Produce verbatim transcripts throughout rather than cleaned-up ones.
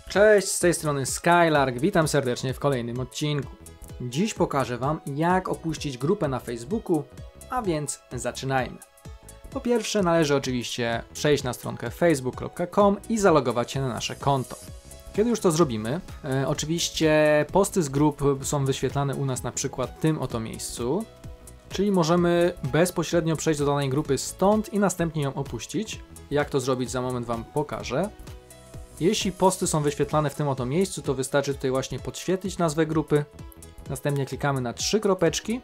Cześć, z tej strony Skylark, witam serdecznie w kolejnym odcinku. Dziś pokażę Wam, jak opuścić grupę na Facebooku, a więc zaczynajmy. Po pierwsze należy oczywiście przejść na stronkę facebook kropka com i zalogować się na nasze konto. Kiedy już to zrobimy, e, oczywiście posty z grup są wyświetlane u nas na przykład w tym oto miejscu, czyli możemy bezpośrednio przejść do danej grupy stąd i następnie ją opuścić. Jak to zrobić, za moment Wam pokażę. Jeśli posty są wyświetlane w tym oto miejscu, to wystarczy tutaj właśnie podświetlić nazwę grupy. Następnie klikamy na trzy kropeczki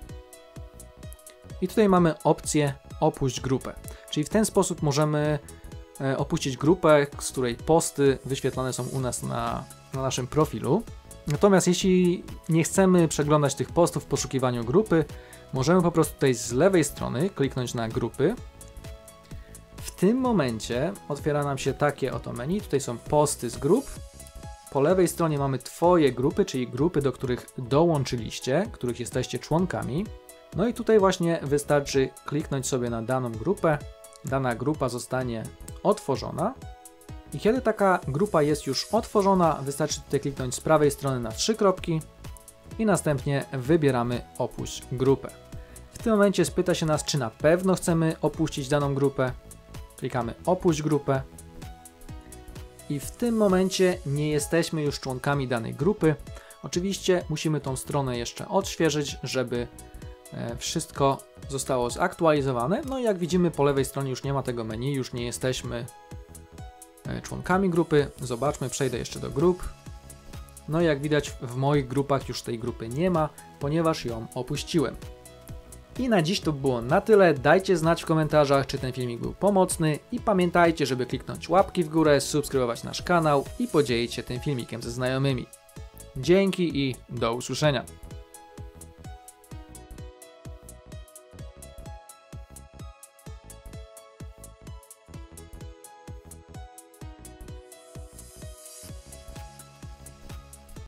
i tutaj mamy opcję opuść grupę. Czyli w ten sposób możemy opuścić grupę, z której posty wyświetlane są u nas na, na naszym profilu. Natomiast jeśli nie chcemy przeglądać tych postów w poszukiwaniu grupy, możemy po prostu tutaj z lewej strony kliknąć na grupy. W tym momencie otwiera nam się takie oto menu, tutaj są posty z grup. Po lewej stronie mamy Twoje grupy, czyli grupy, do których dołączyliście, których jesteście członkami. No i tutaj właśnie wystarczy kliknąć sobie na daną grupę. Dana grupa zostanie otworzona. I kiedy taka grupa jest już otworzona, wystarczy tutaj kliknąć z prawej strony na trzy kropki i następnie wybieramy opuść grupę. W tym momencie spyta się nas, czy na pewno chcemy opuścić daną grupę. Klikamy opuść grupę i w tym momencie nie jesteśmy już członkami danej grupy. Oczywiście musimy tą stronę jeszcze odświeżyć, żeby wszystko zostało zaktualizowane. No i jak widzimy, po lewej stronie już nie ma tego menu, już nie jesteśmy członkami grupy. Zobaczmy, przejdę jeszcze do grup. No i jak widać, w moich grupach już tej grupy nie ma, ponieważ ją opuściłem. I na dziś to było na tyle. Dajcie znać w komentarzach, czy ten filmik był pomocny i pamiętajcie, żeby kliknąć łapki w górę, subskrybować nasz kanał i podzielić się tym filmikiem ze znajomymi. Dzięki i do usłyszenia.